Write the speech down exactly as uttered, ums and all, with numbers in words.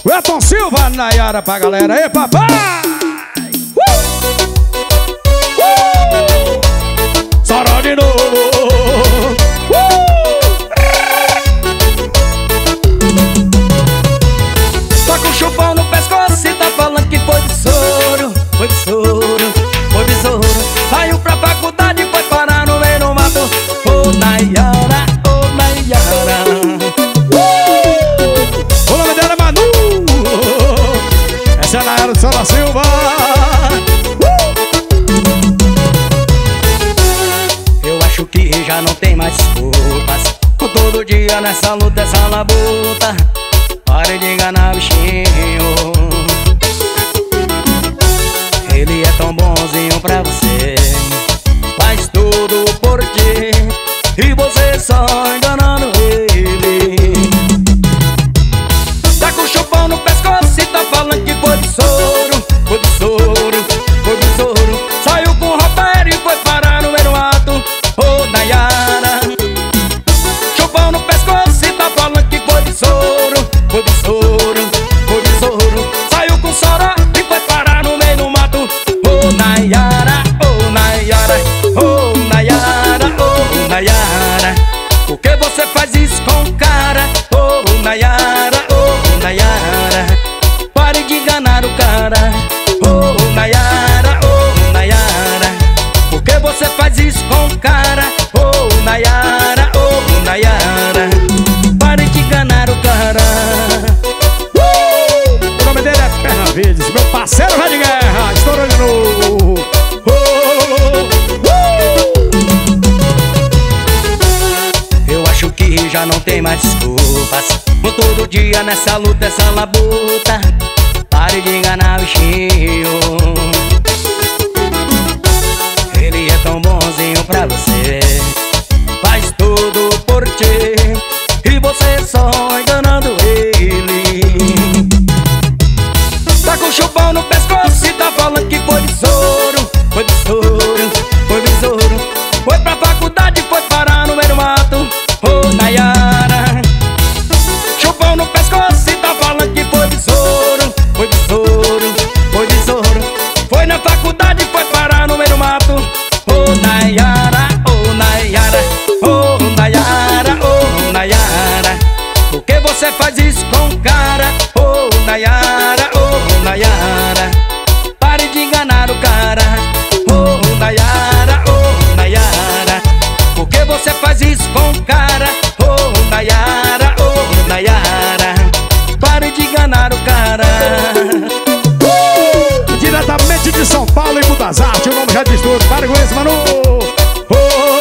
Elton Silva, Nayara pra galera aí, papai! Uh! Uh! Soró de novo! Uh! Tá com chupão no pescoço e tá falando que foi de soro, foi de soro, foi besouro. Saiu pra faculdade e foi parar no meio do mato. Ô oh, Nayara, ô oh, Nayara. O nome dela é Manu. Essa é a Nayara do Soró Silva. Eu acho que já não tem mais desculpas. Todo dia nessa luta, essa labuta. Pare de enganar o bichinho. Ele é tão bonzinho pra você, faz tudo por ti, e você só enganando ele. Tá com chupão no pescoço e tá falando que foi de soro, foi de soro, foi de soro. Saiu com o roupeiro e foi parar no meio do mato. Ô oh, Nayara. Chupão no pescoço e tá falando que foi de soro, foi de soro, foi de soro. Saiu com soró e foi parar no meio do mato. Ô oh, Nayara, ô oh, Nayara, ô oh, Nayara, ô oh, Nayara. Por que você faz isso com o cara? Ô oh, Nayara, ô oh, Nayara. Pare de enganar o cara. Ô oh, Nayara, ô oh, Nayara. Por que você faz isso com o cara? Ô oh, Nayara, ô oh, Nayara. Pare de enganar o cara. Uh! O nome dele é Perna Verdes, meu parceiro vai de guerra, estourou de novo. Uh! Eu acho que já não tem mais desculpas. Vou todo dia nessa luta, essa labuta. Pare de enganar o bichinho. Ele é tão bonzinho pra você, faz tudo por ti, e você só enganando ele. Tá com chupão no pescoço e tá falando que foi de soro, foi de soro, foi besouro. Foi pra faculdade e foi parar no meio do mato. Ô oh, Nayara. Chupão no pescoço e tá falando que foi de soro, foi de soro, foi besouro. Foi na faculdade e foi parar no meio do mato. Ô oh, Nayara, ô oh, Nayara, ô oh, Nayara, ô oh, Nayara. Por que você faz isso com o cara? Ô oh, Nayara, ô oh, Nayara. Pare de enganar o cara. Ô oh, Nayara, ô oh, Nayara. Por que você faz isso com o cara? Ô oh, Nayara, ô oh, Nayara. Pare de enganar o cara. Uh! Diretamente de São Paulo e Budas Artes, o nome já diz tudo. Para com isso, Manu. Oh!